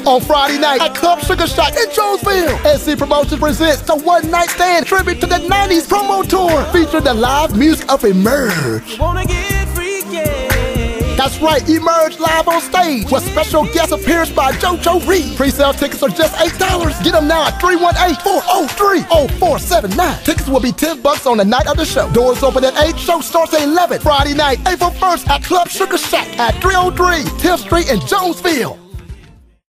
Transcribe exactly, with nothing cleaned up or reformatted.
on Friday night at Club Sugar Shack in Jonesville. S C Promotions presents the One Night Stand tribute to the nineties promo tour featuring the live music of Emerge. That's right, Emerge live on stage with special guest appearance by JoJo Reed. Pre-sale tickets are just eight dollars. Get them now at three one eight, four oh three, oh four seven nine. Tickets will be ten bucks on the night of the show. Doors open at eight, show starts at eleven. Friday night, April first at Club Sugar Shack at three oh three tenth Street in Jonesville.